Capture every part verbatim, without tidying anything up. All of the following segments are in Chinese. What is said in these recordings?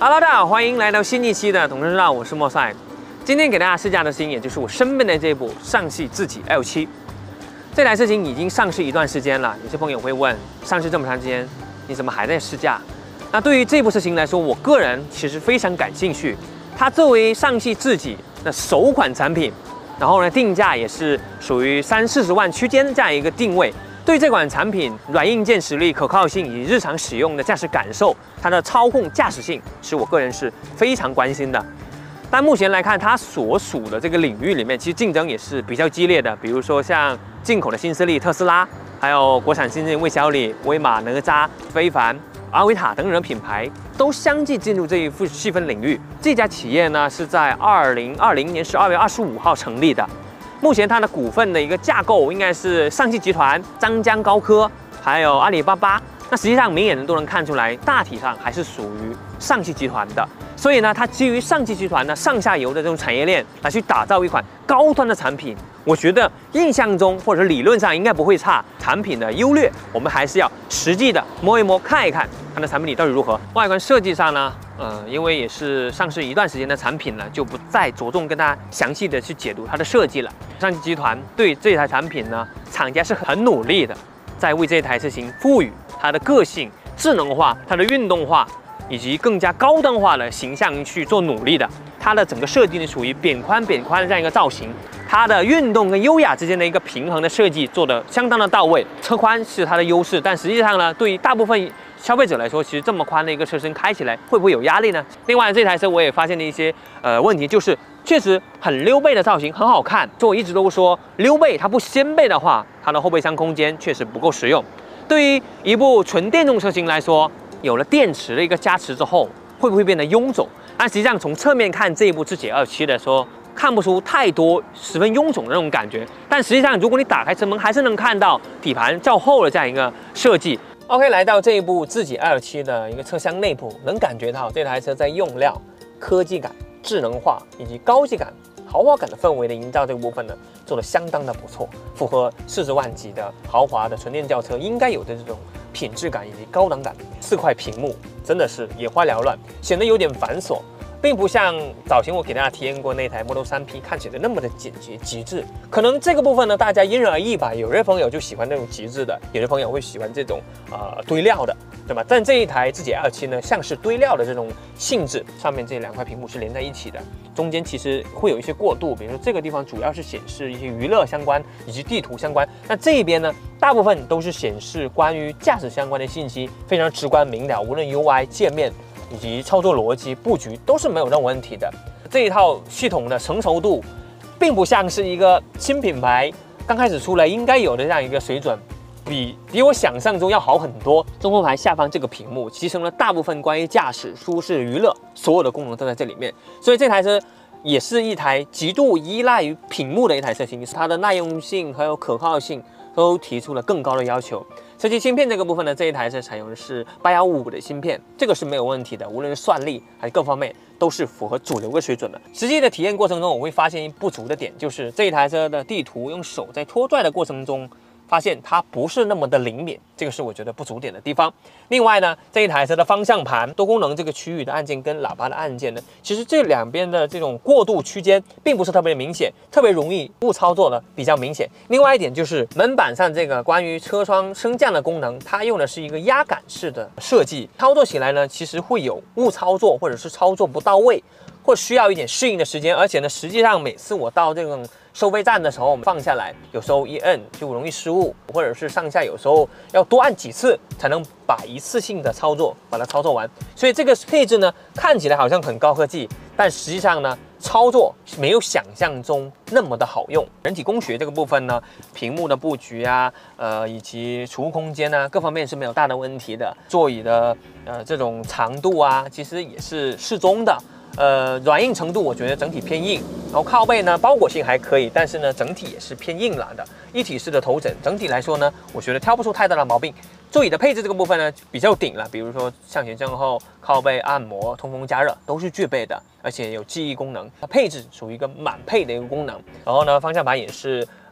Hello， 大家好，欢迎来到新一期的《同事知道》，我是莫赛。今天给大家试驾的新，也就是我身边的这部上汽自己 L 七。这台车型已经上市一段时间了，有些朋友会问，上市这么长时间，你怎么还在试驾？那对于这部车型来说，我个人其实非常感兴趣。它作为上汽自己的首款产品，然后呢，定价也是属于三四十万区间这样一个定位。 对这款产品软硬件实力、可靠性以及日常使用的驾驶感受，它的操控驾驶性是我个人是非常关心的。但目前来看，它所属的这个领域里面，其实竞争也是比较激烈的。比如说像进口的新势力特斯拉，还有国产新势力魏小李、威马、哪吒、非凡、阿维塔等等品牌，都相继进入这一副细分领域。这家企业呢是在二零二零年十二月二十五号成立的。 目前它的股份的一个架构应该是上汽集团、张江高科，还有阿里巴巴。那实际上明眼人都能看出来，大体上还是属于上汽集团的。所以呢，它基于上汽集团的上下游的这种产业链来去打造一款高端的产品，我觉得印象中或者理论上应该不会差。产品的优劣，我们还是要实际的摸一摸、看一看它的产品力到底如何。外观设计上呢？ 呃，因为也是上市一段时间的产品了，就不再着重跟大家详细的去解读它的设计了。上汽集团对这台产品呢，厂家是很努力的，在为这台车型赋予它的个性、智能化、它的运动化以及更加高端化的形象去做努力的。它的整个设计呢，属于扁宽扁宽的这样一个造型，它的运动跟优雅之间的一个平衡的设计做得相当的到位。车宽是它的优势，但实际上呢，对于大部分 消费者来说，其实这么宽的一个车身开起来会不会有压力呢？另外，这台车我也发现了一些呃问题，就是确实很溜背的造型很好看。所以我一直都说，溜背它不掀背的话，它的后备箱空间确实不够实用。对于一部纯电动车型来说，有了电池的一个加持之后，会不会变得臃肿？但实际上从侧面看这一部自己 L 七的时候，看不出太多十分臃肿的那种感觉。但实际上，如果你打开车门，还是能看到底盘较厚的这样一个设计。 OK， 来到这一部自己 L 七的一个车厢内部，能感觉到这台车在用料、科技感、智能化以及高级感、豪华感的氛围的营造这个部分呢，做得相当的不错，符合四十万级的豪华的纯电轿车应该有的这种品质感以及高档感。四块屏幕真的是眼花缭乱，显得有点繁琐。 并不像早前我给大家体验过那台 Model 三 P 看起来那么的简洁极致，可能这个部分呢，大家因人而异吧。有些朋友就喜欢那种极致的，有些朋友会喜欢这种呃堆料的，对吧？但这一台自己 L 七呢，像是堆料的这种性质，上面这两块屏幕是连在一起的，中间其实会有一些过渡，比如说这个地方主要是显示一些娱乐相关以及地图相关，那这一边呢，大部分都是显示关于驾驶相关的信息，非常直观明了，无论 U I 界面 以及操作逻辑布局都是没有任何问题的。这一套系统的成熟度，并不像是一个新品牌刚开始出来应该有的这样一个水准，比比我想象中要好很多。中控台下方这个屏幕集成了大部分关于驾驶、舒适、娱乐所有的功能都在这里面，所以这台车也是一台极度依赖于屏幕的一台车型，它的耐用性还有可靠性都提出了更高的要求。 车机芯片这个部分呢，这一台车采用的是八一五的芯片，这个是没有问题的，无论是算力还是各方面都是符合主流的水准的。实际的体验过程中，我会发现不足的点，就是这一台车的地图用手在拖拽的过程中，发现它不是那么的灵敏，这个是我觉得不足点的地方。另外呢，这一台车的方向盘多功能这个区域的按键跟喇叭的按键呢，其实这两边的这种过渡区间并不是特别明显，特别容易误操作的比较明显。另外一点就是门板上这个关于车窗升降的功能，它用的是一个压感式的设计，操作起来呢，其实会有误操作或者是操作不到位，或需要一点适应的时间。而且呢，实际上每次我到这种 收费站的时候，我们放下来，有时候一摁就容易失误，或者是上下有时候要多按几次才能把一次性的操作把它操作完。所以这个配置呢，看起来好像很高科技，但实际上呢，操作没有想象中那么的好用。人体工学这个部分呢，屏幕的布局啊，呃，以及储物空间啊，各方面是没有大的问题的。座椅的呃这种长度啊，其实也是适中的。 呃，软硬程度我觉得整体偏硬，然后靠背呢包裹性还可以，但是呢整体也是偏硬朗的。一体式的头枕，整体来说呢，我觉得挑不出太大的毛病。座椅的配置这个部分呢比较顶了，比如说向前向后、靠背按摩、通风加热都是具备的，而且有记忆功能，它配置属于一个满配的一个功能。然后呢，方向盘也是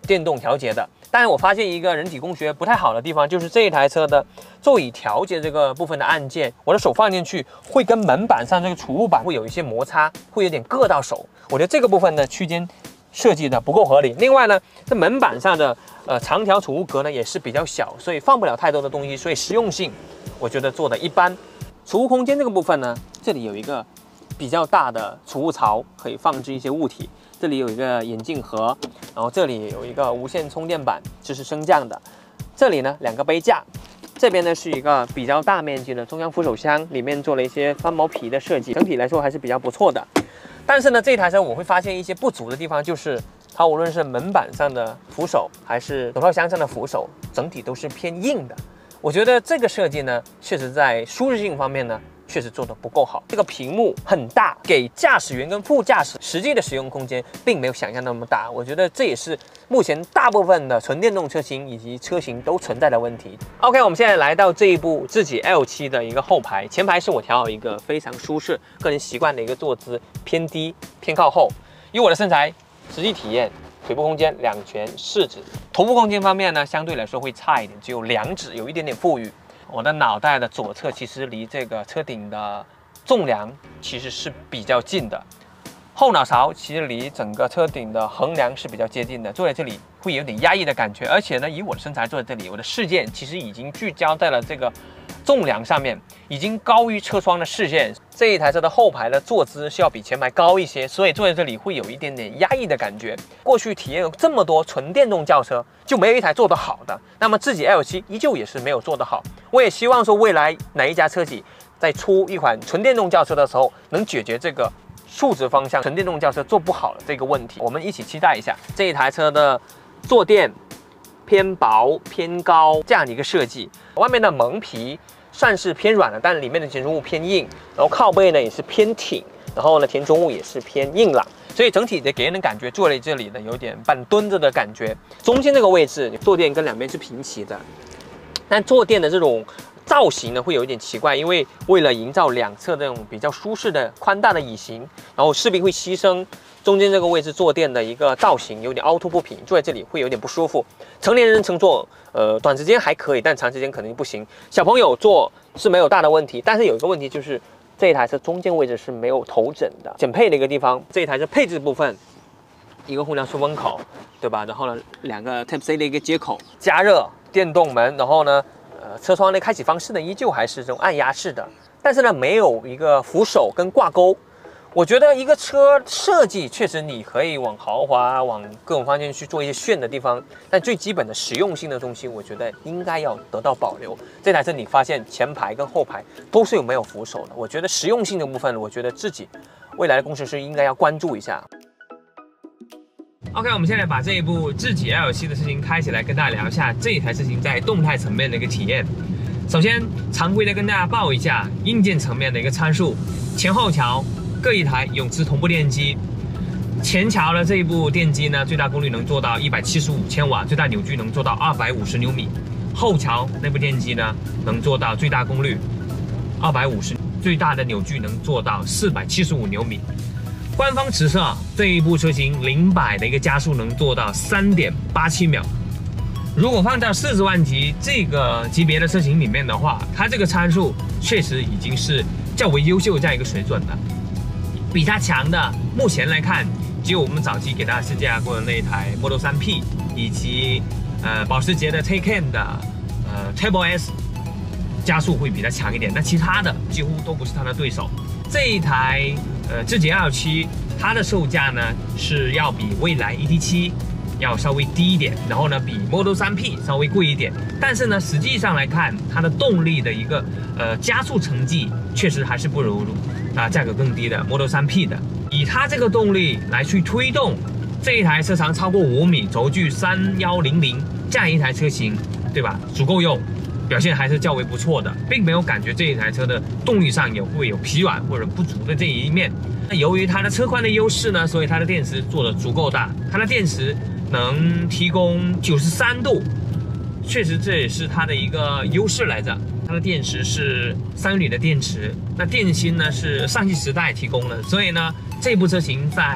电动调节的。但是我发现一个人体工学不太好的地方，就是这一台车的座椅调节这个部分的按键，我的手放进去会跟门板上这个储物板会有一些摩擦，会有点硌到手。我觉得这个部分的区间设计的不够合理。另外呢，这门板上的呃长条储物格呢也是比较小，所以放不了太多的东西，所以实用性我觉得做的一般。储物空间这个部分呢，这里有一个比较大的储物槽，可以放置一些物体。这里有一个眼镜盒，然后这里有一个无线充电板，这是升降的。这里呢两个杯架，这边呢是一个比较大面积的中央扶手箱，里面做了一些翻毛皮的设计，整体来说还是比较不错的。但是呢，这台车我会发现一些不足的地方，就是它无论是门板上的扶手，还是手套箱上的扶手，整体都是偏硬的。我觉得这个设计呢，确实在舒适性方面呢，确实做得不够好。这个屏幕很大，给驾驶员跟副驾驶实际的使用空间并没有想象那么大。我觉得这也是目前大部分的纯电动车型以及车型都存在的问题。OK， 我们现在来到这一部智己 L 七的一个后排，前排是我调好一个非常舒适、个人习惯的一个坐姿，偏低、偏靠后。以我的身材，实际体验。腿部空间两拳四指，头部空间方面呢，相对来说会差一点，只有两指，有一点点富裕。我的脑袋的左侧其实离这个车顶的纵梁其实是比较近的，后脑勺其实离整个车顶的横梁是比较接近的，坐在这里会有点压抑的感觉。而且呢，以我的身材坐在这里，我的视线其实已经聚焦在了这个纵梁上面，已经高于车窗的视线。这一台车的后排的坐姿是要比前排高一些，所以坐在这里会有一点点压抑的感觉。过去体验了这么多纯电动轿车，就没有一台做得好的。那么智己 L 七依旧也是没有做得好。我也希望说未来哪一家车企在出一款纯电动轿车的时候，能解决这个数值方向纯电动轿车做不好的这个问题。我们一起期待一下这一台车的坐垫偏薄偏高这样的一个设计，外面的蒙皮算是偏软的，但里面的填充物偏硬，然后靠背呢也是偏挺，然后呢填充物也是偏硬朗，所以整体的给人的感觉坐在这里呢有点半蹲着的感觉。中间这个位置坐垫跟两边是平齐的，但坐垫的这种造型呢会有一点奇怪，因为为了营造两侧这种比较舒适的宽大的椅型，然后势必会牺牲中间这个位置坐垫的一个造型，有点凹凸不平，坐在这里会有点不舒服。成年人乘坐，呃，短时间还可以，但长时间肯定不行。小朋友坐是没有大的问题，但是有一个问题就是这一台车中间位置是没有头枕的，减配的一个地方。这一台车配置部分，一个互联出风口，对吧？然后呢，两个 Type C 的一个接口，加热、电动门，然后呢，呃，车窗的开启方式呢依旧还是这种按压式的，但是呢没有一个扶手跟挂钩。我觉得一个车设计确实你可以往豪华、往各种方面去做一些炫的地方，但最基本的实用性的东西，我觉得应该要得到保留。这台车你发现前排跟后排都是有没有扶手的，我觉得实用性的部分，我觉得自己未来的工程师应该要关注一下。OK， 我们现在把这一部智己 L 七的事情开起来，跟大家聊一下这一台事情在动态层面的一个体验。首先，常规的跟大家报一下硬件层面的一个参数，前后桥各一台永磁同步电机，前桥的这一部电机呢，最大功率能做到一百七十五千瓦，最大扭矩能做到二百五十牛米。后桥那部电机呢，能做到最大功率二百五十，最大的扭矩能做到四百七十五牛米。官方实测这一部车型零百的一个加速能做到三点八七秒。如果放到四十万级这个级别的车型里面的话，它这个参数确实已经是较为优秀这样一个水准的。比它强的，目前来看，只有我们早期给大家试驾过的那一台 Model 三 P， 以及呃保时捷的 Taycan 的呃 Turbo S， 加速会比它强一点。那其他的几乎都不是它的对手。这一台呃智己 L 七，它的售价呢是要比蔚来 E T 七要稍微低一点，然后呢比 Model 三 P 稍微贵一点。但是呢，实际上来看，它的动力的一个呃加速成绩确实还是不如啊价格更低的 Model 三 P 的。以它这个动力来去推动这一台车长超过五米、轴距三一零零这样一台车型，对吧？足够用，表现还是较为不错的，并没有感觉这一台车的动力上也会有疲软或者不足的这一面。那由于它的车宽的优势呢，所以它的电池做的足够大，它的电池能提供九十三度，确实这也是它的一个优势来着。它的电池是三元锂的电池，那电芯呢是上汽时代提供的，所以呢这部车型在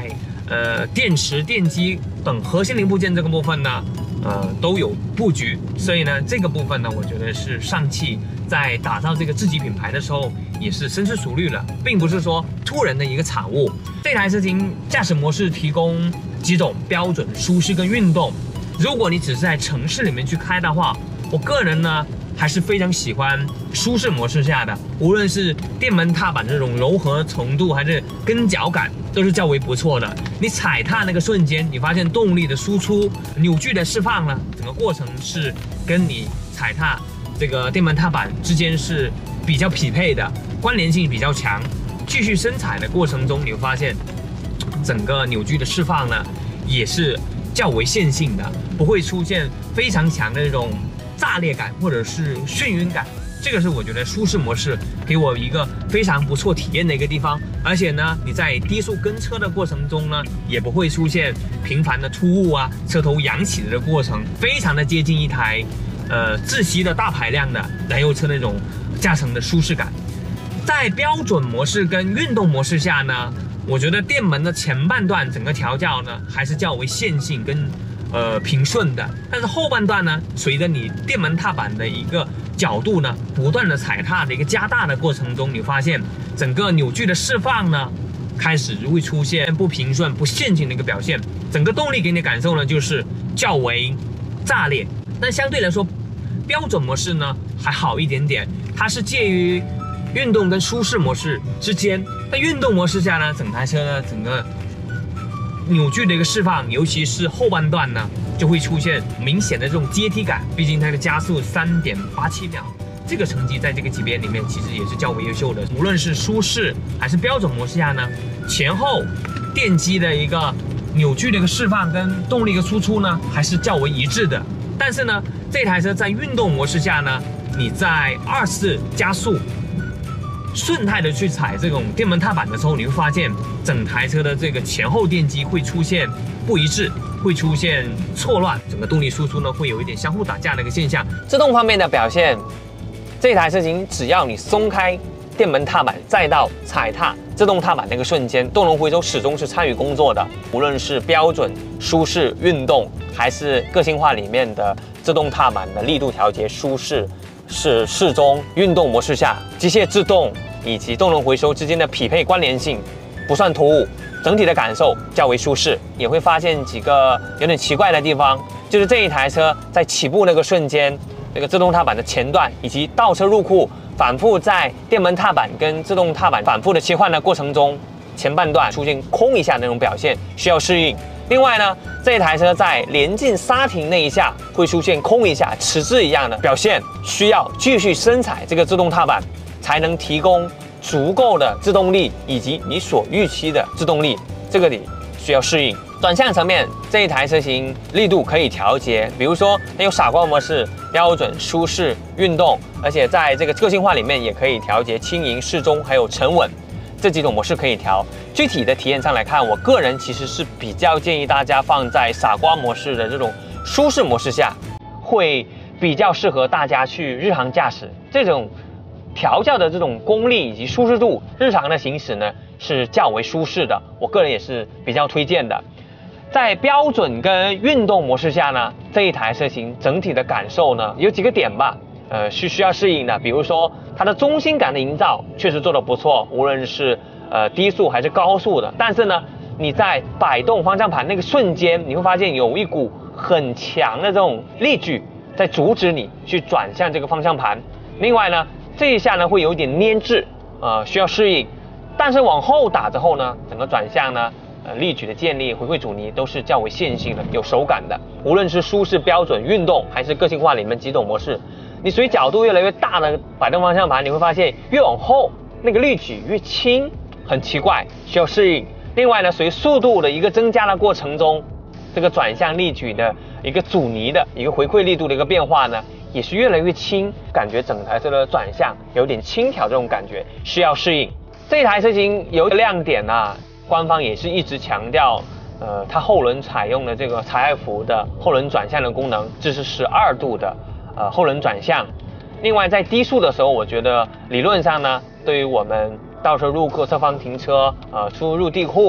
呃电池、电机等核心零部件这个部分呢，呃都有布局。所以呢，这个部分呢，我觉得是上汽在打造这个自己品牌的时候也是深思熟虑了，并不是说突然的一个产物。这台车型驾驶模式提供几种标准、舒适跟运动。如果你只是在城市里面去开的话，我个人呢还是非常喜欢舒适模式下的，无论是电门踏板这种柔和程度，还是跟脚感，都是较为不错的。你踩踏那个瞬间，你发现动力的输出、扭矩的释放呢，整个过程是跟你踩踏这个电门踏板之间是比较匹配的，关联性比较强。继续深踩的过程中，你会发现整个扭矩的释放呢，也是较为线性的，不会出现非常强的这种炸裂感或者是眩晕感。这个是我觉得舒适模式给我一个非常不错体验的一个地方。而且呢，你在低速跟车的过程中呢，也不会出现频繁的突兀啊、车头扬起的过程，非常的接近一台呃自吸的大排量的燃油车那种驾乘的舒适感。在标准模式跟运动模式下呢，我觉得电门的前半段整个调教呢还是较为线性跟呃平顺的，但是后半段呢，随着你电门踏板的一个角度呢不断的踩踏的一个加大的过程中，你发现整个扭矩的释放呢开始会出现不平顺、不线性的一个表现，整个动力给你的感受呢就是较为炸裂。但相对来说，标准模式呢还好一点点，它是介于运动跟舒适模式之间。在运动模式下呢，整台车呢整个扭矩的一个释放，尤其是后半段呢，就会出现明显的这种阶梯感。毕竟它的加速 三点八七秒，这个成绩在这个级别里面其实也是较为优秀的。无论是舒适还是标准模式下呢，前后电机的一个扭矩的一个释放跟动力的输出呢，还是较为一致的。但是呢，这台车在运动模式下呢，你在二次加速顺态的去踩这种电门踏板的时候，你会发现整台车的这个前后电机会出现不一致，会出现错乱，整个动力输出呢会有一点相互打架的一个现象。制动方面的表现，这台车型只要你松开电门踏板，再到踩踏自动踏板那个瞬间，动能回收始终是参与工作的。无论是标准、舒适、运动，还是个性化里面的自动踏板的力度调节、舒适、是适中、运动模式下，机械制动以及动能回收之间的匹配关联性不算突兀，整体的感受较为舒适。也会发现几个有点奇怪的地方，就是这一台车在起步那个瞬间，那个自动踏板的前段以及倒车入库反复在电门踏板跟自动踏板反复的切换的过程中，前半段出现空一下那种表现，需要适应。另外呢，这一台车在连进刹停那一下会出现空一下、迟滞一样的表现，需要继续深踩这个自动踏板，才能提供足够的制动力以及你所预期的制动力，这个你需要适应。转向层面，这一台车型力度可以调节，比如说它有傻瓜模式、标准、舒适、运动，而且在这个个性化里面也可以调节轻盈、适中还有沉稳。这几种模式可以调，具体的体验上来看，我个人其实是比较建议大家放在傻瓜模式的这种舒适模式下，会比较适合大家去日常驾驶。这种调教的这种功力以及舒适度，日常的行驶呢是较为舒适的，我个人也是比较推荐的。在标准跟运动模式下呢，这一台车型整体的感受呢有几个点吧，呃是需要适应的。比如说它的中心感的营造确实做得不错，无论是呃低速还是高速的。但是呢，你在摆动方向盘那个瞬间，你会发现有一股很强的这种力矩在阻止你去转向这个方向盘。另外呢，这一下呢会有一点粘滞，呃需要适应。但是往后打之后呢，整个转向呢，呃力矩的建立、回馈阻尼都是较为线性的，有手感的。无论是舒适、标准、运动还是个性化里面几种模式。你随角度越来越大的摆动方向盘，你会发现越往后那个力矩越轻，很奇怪，需要适应。另外呢，随速度的一个增加的过程中，这个转向力矩的一个阻尼的一个回馈力度的一个变化呢，也是越来越轻，感觉整台车的转向有点轻佻这种感觉，需要适应。这台车型有一个亮点啊，官方也是一直强调，呃，它后轮采用的这个采埃孚的后轮转向的功能，这是十二度的。呃，后轮转向。另外，在低速的时候，我觉得理论上呢，对于我们倒车入库、侧方停车、呃，出入地库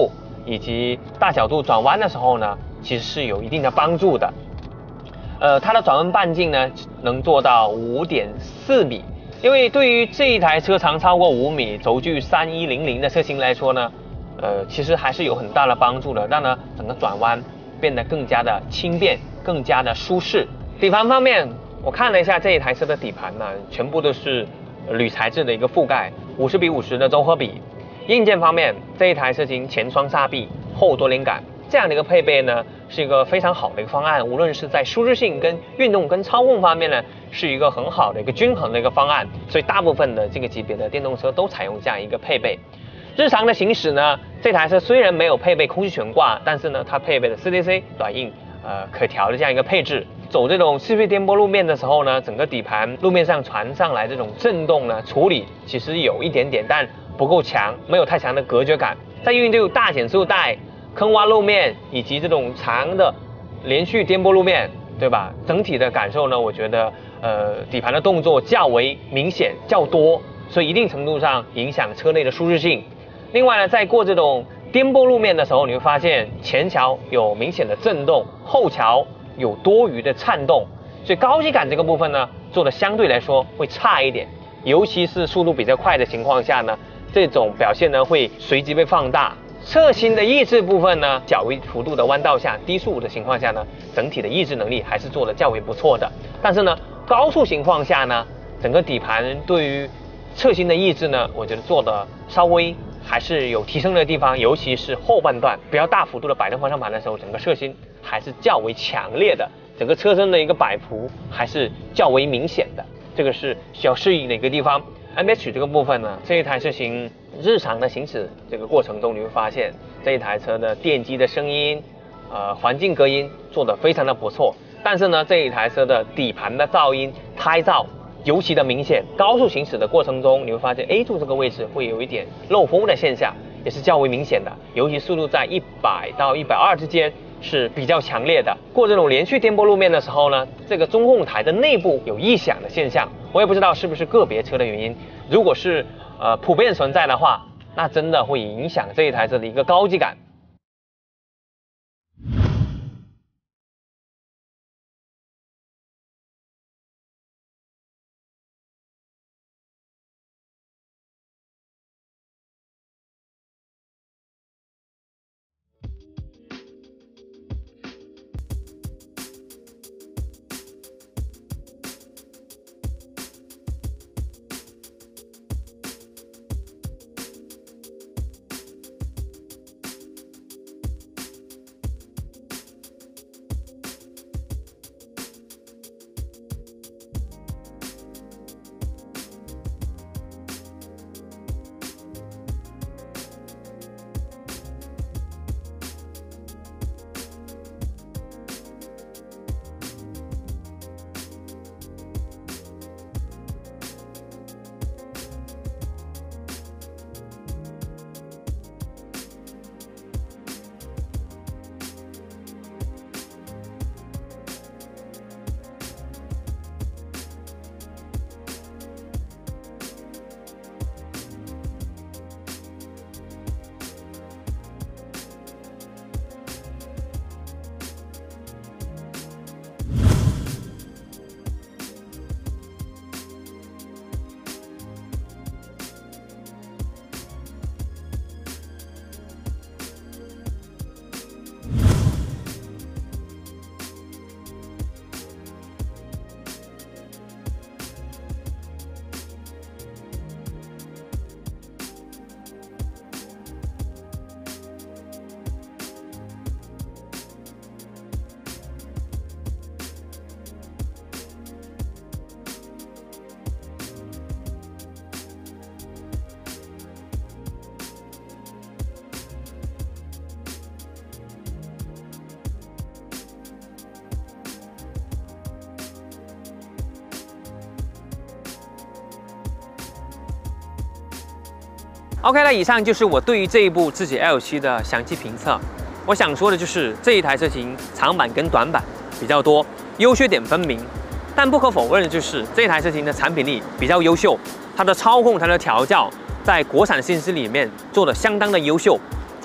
以及大角度转弯的时候呢，其实是有一定的帮助的。呃，它的转弯半径呢能做到 五点四米，因为对于这一台车长超过五米、轴距三一零零的车型来说呢，呃，其实还是有很大的帮助的，让呢整个转弯变得更加的轻便，更加的舒适。底盘方面，我看了一下这一台车的底盘呢，全部都是铝材质的一个覆盖，五十比五十的综合比。硬件方面，这一台车型前双刹臂、后多连杆这样的一个配备呢，是一个非常好的一个方案。无论是在舒适性、跟运动、跟操控方面呢，是一个很好的一个均衡的一个方案。所以大部分的这个级别的电动车都采用这样一个配备。日常的行驶呢，这台车虽然没有配备空气悬挂，但是呢，它配备了 C D C 短硬呃可调的这样一个配置。走这种市区颠簸路面的时候呢，整个底盘路面上传上来这种震动呢，处理其实有一点点，但不够强，没有太强的隔绝感。在运动大减速带、坑洼路面以及这种长的连续颠簸路面，对吧？整体的感受呢，我觉得呃底盘的动作较为明显、较多，所以一定程度上影响车内的舒适性。另外呢，在过这种颠簸路面的时候，你会发现前桥有明显的震动，后桥有多余的颤动，所以高级感这个部分呢，做的相对来说会差一点，尤其是速度比较快的情况下呢，这种表现呢会随即被放大。侧倾的抑制部分呢，较为幅度的弯道下、低速的情况下呢，整体的抑制能力还是做的较为不错的。但是呢，高速情况下呢，整个底盘对于侧倾的抑制呢，我觉得做的稍微还是有提升的地方，尤其是后半段比较大幅度的摆动方向盘的时候，整个侧倾还是较为强烈的，整个车身的一个摆幅还是较为明显的，这个是需要适应的一个地方。M B H 这个部分呢，这一台车型日常的行驶这个过程中，你会发现这一台车的电机的声音，呃，环境隔音做得非常的不错，但是呢，这一台车的底盘的噪音、胎噪尤其的明显。高速行驶的过程中，你会发现 A 柱这个位置会有一点漏风的现象，也是较为明显的，尤其速度在一百到一百二之间是比较强烈的。过这种连续颠簸路面的时候呢，这个中控台的内部有异响的现象，我也不知道是不是个别车的原因。如果是呃普遍存在的话，那真的会影响这一台车的一个高级感。OK， 那以上就是我对于这一部智己 L 七的详细评测。我想说的就是这一台车型长板跟短板比较多，优缺点分明。但不可否认的就是这台车型的产品力比较优秀，它的操控、它的调教在国产新势力里面做的相当的优秀。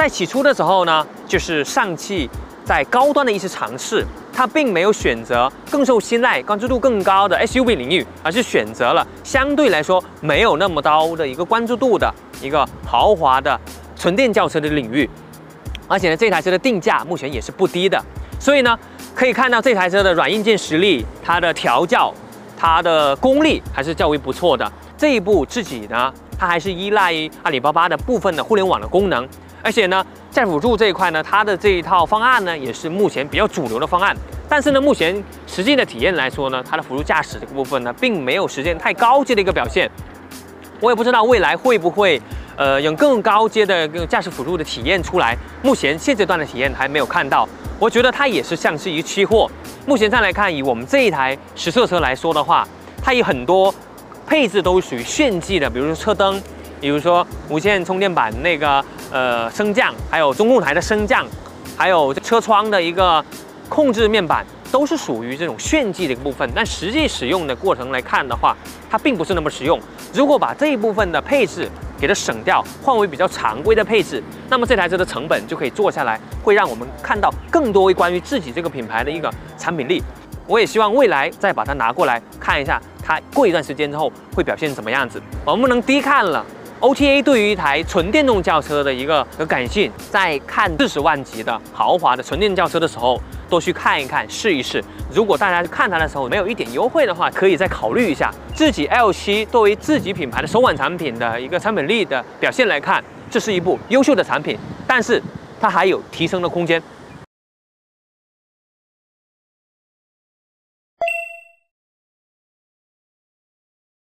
在起初的时候呢，就是上汽在高端的一次尝试，它并没有选择更受信赖、关注度更高的 S U V 领域，而是选择了相对来说没有那么高的一个关注度的一个豪华的纯电轿车的领域。而且呢，这台车的定价目前也是不低的，所以呢，可以看到这台车的软硬件实力、它的调教、它的功力还是较为不错的。这一部自己呢，它还是依赖于阿里巴巴的部分的互联网的功能，而且呢，在辅助这一块呢，它的这一套方案呢，也是目前比较主流的方案。但是呢，目前实际的体验来说呢，它的辅助驾驶这个部分呢，并没有实现太高阶的一个表现。我也不知道未来会不会，呃，有更高阶的驾驶辅助的体验出来。目前现阶段的体验还没有看到。我觉得它也是像是一个期货。目前上来看，以我们这一台实测车来说的话，它有很多配置都属于炫技的，比如说车灯，比如说无线充电板那个呃升降，还有中控台的升降，还有车窗的一个控制面板，都是属于这种炫技的一个部分。但实际使用的过程来看的话，它并不是那么实用。如果把这一部分的配置给它省掉，换为比较常规的配置，那么这台车的成本就可以做下来，会让我们看到更多关于自己这个品牌的一个产品力。我也希望未来再把它拿过来看一下，它过一段时间之后会表现怎么样子。我们不能低看了 O T A 对于一台纯电动轿车的一个感性，在看四十万级的豪华的纯电轿车的时候，多去看一看，试一试。如果大家看它的时候没有一点优惠的话，可以再考虑一下。自己 L 七作为自己品牌的首款产品的一个产品力的表现来看，这是一部优秀的产品，但是它还有提升的空间。